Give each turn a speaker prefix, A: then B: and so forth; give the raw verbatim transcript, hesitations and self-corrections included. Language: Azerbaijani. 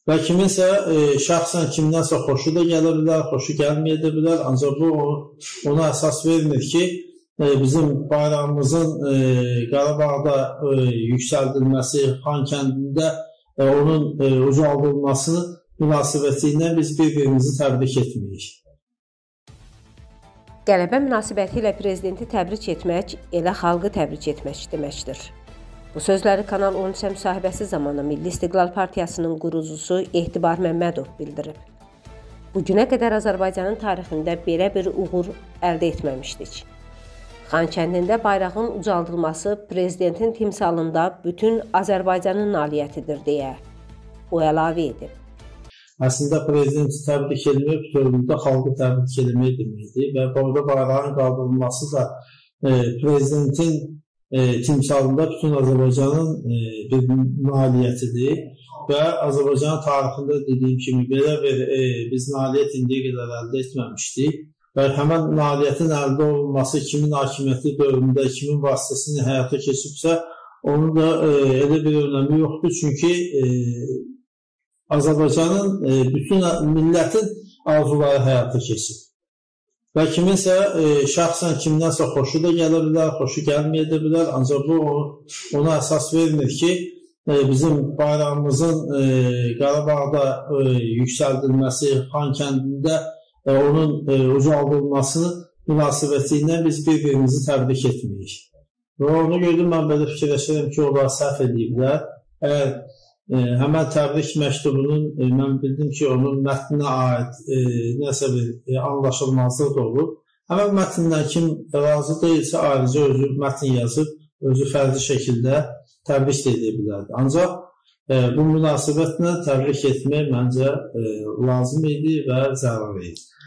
A: Və kiminsə e, şəxsən kimdənsə xoşu da gələ bilər, xoşu gəlməyə də bilər. Ancaq bu ona əsas vermir ki, e, bizim bayrağımızın e, Qarabağda e, yüksəldilməsi, Xankəndində e, onun e, ucaldılması münasibəti ilə biz bir-birimizi təbrik etmirik.
B: Qələbə münasibəti ilə prezidenti təbrik etmək elə xalqı təbrik etmək deməkdir. Bu sözləri Kanal on üçə müsahibəsi zamanı Milli İstiqlal Partiyasının qurucusu Etibar Məmmədov bildirib. Bugünə qədər Azərbaycanın tarixində belə bir uğur əldə etməmişdik. Xankəndində bayrağın ucaldılması prezidentin timsalında bütün Azərbaycanın nailiyyətidir deyə o əlavə edib.
A: Əslində prezidenti təbrik etmək bütövlükdə xalqı təbrik etmək deməkdir və burada bayrağın qaldırılması da e, prezidentin E, timsalında bütün Azərbaycanın e, bir nailiyyətidir və Azərbaycanın tarixində dediyim kimi belə bir e, biz nailiyyət indiyə qədər əldə etməmişdik və həmən nailiyyətin əldə olunması kimin hakimiyyəti dövründə, kimin vasitəsilə həyata keçibsə, onun da e, elə bir önəmi yoxdur. Çünki e, Azərbaycanın e, bütün millətin arzuları həyata keçib. Və kiminsə e, şəxsən kimdənsə xoşu da gələ bilər, xoşu gəlməyə də bilər. Ancaq bu ona əsas vermir ki, e, bizim bayrağımızın e, Qarabağda e, yüksəldilməsi, Xankəndində e, onun e, ucaldılması münasibəti ilə biz bir-birimizi təbrik etmirik. Və onu gördüm, mən belə fikirləşirəm ki, onlar səhv ediblər. Əgər E, həmən təbrik məktubunun e, mən bildim ki, onun mətninə aid e, nəsə bir e, anlaşılmazlıq da olur. Həmən mətndən kim razı deyilsə, ayrıca özü mətn yazıb, özü fərdi şəkildə təbrik də edə bilərdi. Ancaq e, bu münasibətlə təbrik etmək məncə e, lazım idi və zəruri idi.